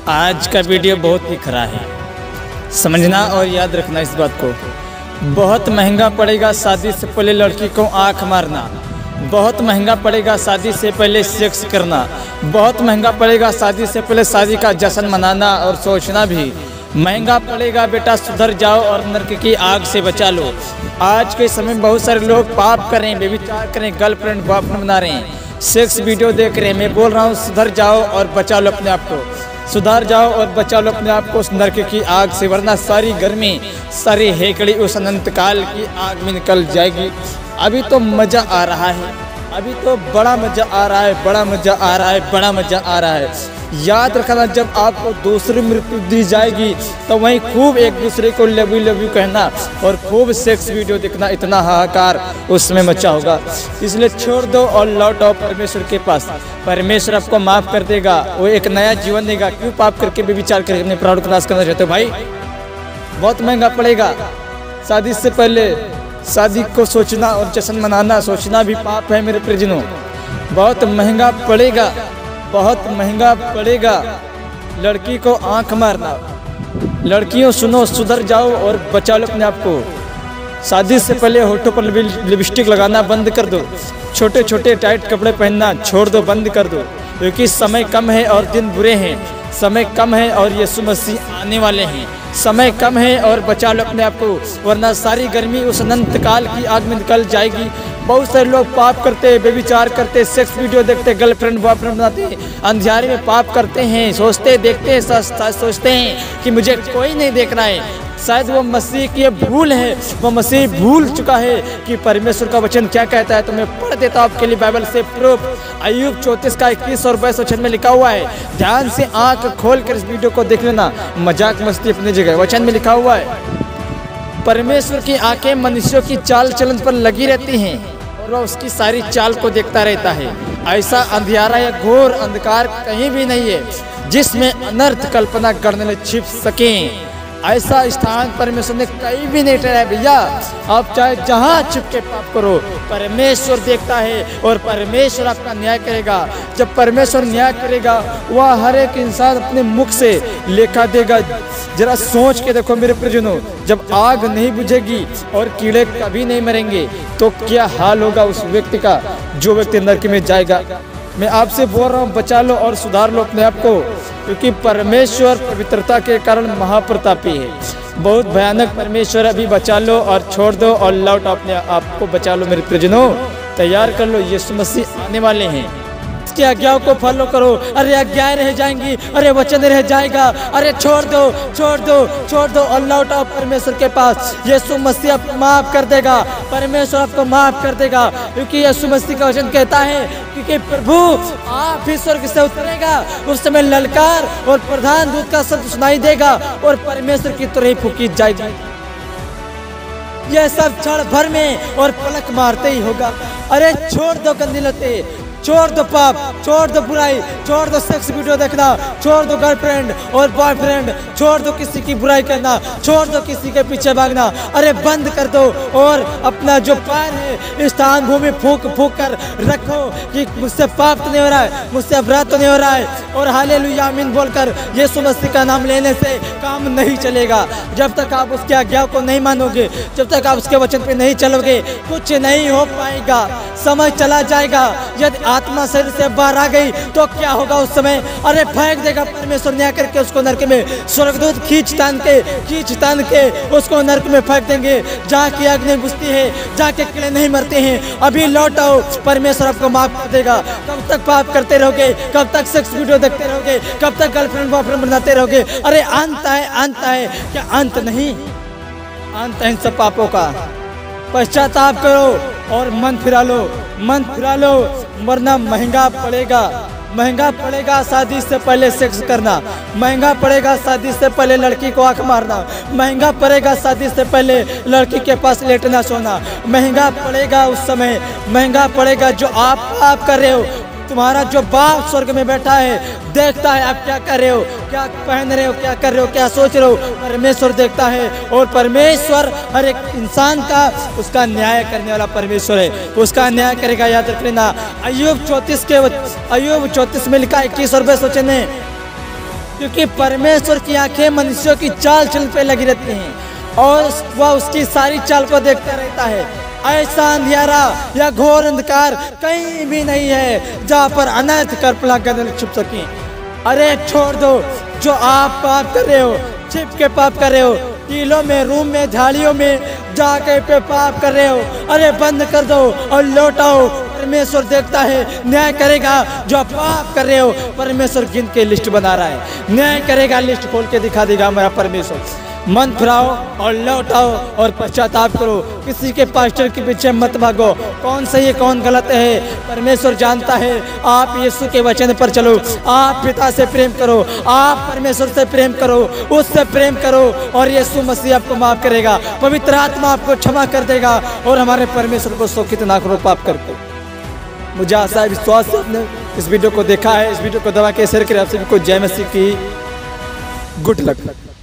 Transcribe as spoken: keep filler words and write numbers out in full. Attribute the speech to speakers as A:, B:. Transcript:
A: आज का वीडियो बहुत ही खरा है, समझना और याद रखना इस बात को। बहुत महंगा पड़ेगा शादी से पहले लड़की को आंख मारना, बहुत महंगा पड़ेगा शादी से पहले सेक्स करना, बहुत महंगा पड़ेगा शादी से पहले शादी का जश्न मनाना और सोचना भी महंगा पड़ेगा। बेटा सुधर जाओ और नरक की आग से बचा लो। आज के समय में बहुत सारे लोग पाप करें, बेविचार करें, गर्लफ्रेंड बॉयफ्रेंड बना रहे हैं, सेक्स वीडियो देख रहे हैं। मैं बोल रहा हूँ सुधर जाओ और बचा लो अपने आप को, सुधार जाओ और बचा लो अपने आप को उस नरक की आग से, वरना सारी गर्मी सारी हेकड़ी उस अनंत काल की आग में निकल जाएगी। अभी तो मज़ा आ रहा है, अभी तो बड़ा मज़ा आ रहा है, बड़ा मज़ा आ रहा है, बड़ा मज़ा आ रहा है। याद रखना, जब आपको दूसरी मृत्यु दी जाएगी तो वहीं खूब एक दूसरे को लव यू लव यू कहना और खूब सेक्स वीडियो देखना, इतना हाहाकार उसमें मचा होगा। इसलिए छोड़ दो और लौट आओ परमेश्वर के पास। परमेश्वर आपको माफ़ कर देगा, वो एक नया जीवन देगा। क्यों पाप करके भी विचार करके अपने प्राण को नाश करना चाहते हो भाई? बहुत महंगा पड़ेगा। शादी से पहले शादी को सोचना और जश्न मनाना सोचना भी पाप है मेरे प्रियजनों। बहुत महंगा पड़ेगा, बहुत महंगा पड़ेगा लड़की को आंख मारना। लड़कियों सुनो, सुधर जाओ और बचा लो अपने आप को। शादी से पहले होठों पर लिपस्टिक लगाना बंद कर दो, छोटे छोटे टाइट कपड़े पहनना छोड़ दो, बंद कर दो, क्योंकि समय कम है और दिन बुरे हैं। समय कम है और यीशु मसीह आने वाले हैं। समय कम है और बचा लो अपने आप को, वरना सारी गर्मी उस अनंत काल की आग में निकल जाएगी। बहुत सारे लोग पाप करते, बेविचार करते, सेक्स वीडियो देखते, गर्लफ्रेंड बॉयफ्रेंड बनाते, अंधियारे में पाप करते हैं, सोचते देखते हैं, सोचते हैं कि मुझे कोई नहीं देख रहा है। शायद वो मसीह की भूल है, वो मसीह भूल चुका है कि परमेश्वर का वचन क्या कहता है। तो मैं पढ़ देता हूँ आपके लिए बाइबल से प्रूफ। अय्यूब चौंतीस का इक्कीस और बाईस वचन में लिखा हुआ है। ध्यान से आंख खोल कर इस वीडियो को देख लेना, मजाक मस्ती अपनी जगह। वचन में लिखा हुआ है, परमेश्वर की आंखें मनुष्यों की चाल चलन पर लगी रहती हैं और वह उसकी सारी चाल को देखता रहता है। ऐसा अंधियारा या घोर अंधकार कहीं भी नहीं है जिसमें अनर्थ कल्पना करने में छिप सकें। ऐसा स्थान परमेश्वर ने कहीं भी नहीं ठहराया भैया। आप चाहे जहाँ छिप के पाप करो, परमेश्वर देखता है और परमेश्वर आपका न्याय करेगा। जब परमेश्वर न्याय करेगा वह हर एक इंसान अपने मुख से लेखा देगा। जरा सोच के देखो मेरे प्रियजनों, जब आग नहीं बुझेगी और कीड़े कभी नहीं मरेंगे तो क्या हाल होगा उस व्यक्ति का जो व्यक्ति नरक में जाएगा। मैं आपसे बोल रहा हूँ बचा लो और सुधार लो अपने आप को, क्योंकि परमेश्वर पवित्रता के कारण महाप्रतापी है। बहुत भयानक परमेश्वर। अभी बचा लो और छोड़ दो और लौट अपने आप को बचा लो मेरे प्रियजनों। तैयार कर लो, यीशु मसीह आने वाले हैं। इसकी आज्ञाओं को फॉलो करो। अरे आज्ञाएं रह जाएंगी, अरे वचन रह जाएगा, अरे छोड़ दो छोड़ दो छोड़ दो और लौट आओ परमेश्वर के पास। यीशु मसीह आपको माफ कर देगा, परमेश्वर आपको माफ कर देगा, क्योंकि यीशु मसीह का वचन कहता है क्योंकि प्रभु आप ही स्वर्ग से उतरेगा। उस समय ललकार और प्रधान दूत का शब्द सुनाई देगा और परमेश्वर की तुरही फूकी जाएगी। यह सब क्षण भर में और पलक मारते ही होगा। अरे छोड़ दो गंदी लतें, छोड़ दो पाप, छोड़ दो बुराई, छोड़ दो सेक्स वीडियो देखना, छोड़ दो गर्लफ्रेंड और बॉयफ्रेंड, छोड़ दो किसी की बुराई करना, छोड़ दो किसी के पीछे भागना। अरे बंद कर दो और अपना जो पैर है स्थान भूमि फूक फूक कर रखो कि मुझसे पाप तो नहीं हो रहा है, मुझसे अपराध तो नहीं हो रहा है। और हालेलुया आमीन बोलकर यीशु मसीह का नाम लेने से काम नहीं चलेगा। जब तक आप उसकी आज्ञा को नहीं मानोगे, जब तक आप उसके वचन पे नहीं चलोगे, कुछ नहीं हो पाएगा। समय चला जाएगा। यदि आत्मा शरीर से बाहर आ गई तो क्या होगा उस समय? अरे फेंक देगा परमेश्वर न्याय करके उसको नरक में। स्वर्गदूत खींच तान के खींच तान के उसको नरक में फेंक देंगे, जहाँ की आग नहीं बुझती है, जहाँ के कीड़े नहीं मरते हैं। अभी लौट आओ, परमेश्वर आपको माफ कर देगा। कब तक पाप करते रहोगे? कब तक सेक्स वीडियो देखते रहोगे? कब तक गर्लफ्रेंड बॉयफ्रेंड बनाते रहोगे? अरे अंत है, अंत है। क्या अंत नहीं? अंत है इन सब पापों का। पश्चाताप करो और मन फिरा लो, मन फिरा लो, वरना महंगा पड़ेगा। महंगा पड़ेगा शादी से पहले सेक्स करना, महंगा पड़ेगा शादी से पहले लड़की को आंख मारना, महंगा पड़ेगा शादी से पहले लड़की के पास लेटना सोना, महंगा पड़ेगा उस समय, महंगा पड़ेगा जो आप पाप कर रहे हो। तुम्हारा जो बाप स्वर्ग में बैठा है देखता है आप क्या कर रहे हो, क्या पहन रहे हो, क्या कर रहे हो, क्या सोच रहे हो। परमेश्वर देखता है और परमेश्वर हर एक इंसान का उसका न्याय करने वाला परमेश्वर है, उसका न्याय करेगा। याद रख लेना। अय्यूब चौंतीस के अय्यूब चौंतीस में लिखा इक्कीस और बाईस वचन है, क्योंकि परमेश्वर की आंखें मनुष्यों की चाल चलन पे लगी रहती हैं और वह उसकी सारी चाल को देखता रहता है। ऐसा अंधियारा या घोर अंधकार कहीं भी नहीं है जहाँ पर अनर्थ कल्पना करने छुप सके। अरे छोड़ दो जो आप पाप कर रहे हो, छिप के पाप कर रहे हो, टीलों में, रूम में, झाड़ियों में जाके पे पाप कर रहे हो। अरे बंद कर दो और लौटाओ। परमेश्वर देखता है, न्याय करेगा। जो पाप कर रहे हो परमेश्वर गिन के लिस्ट बना रहा है, न्याय करेगा, लिस्ट खोल के दिखा देगा हमारा परमेश्वर। मन फिराओ और लौटाओ और पश्चाताप करो। किसी के पास्टर के पीछे मत भागो, कौन सही है कौन गलत है परमेश्वर जानता है। आप यीशु के वचन पर चलो, आप पिता से प्रेम करो, आप परमेश्वर से प्रेम करो, उससे प्रेम करो और यीशु मसीह आपको माफ करेगा। पवित्र आत्मा आपको क्षमा कर देगा और हमारे परमेश्वर को शोकित ना करो पाप करके। मुझे आशा है, विश्वास से आपने इस वीडियो को देखा है। इस वीडियो को दबा के शेयर करें। आप सभी को जय मसीह की। Good luck.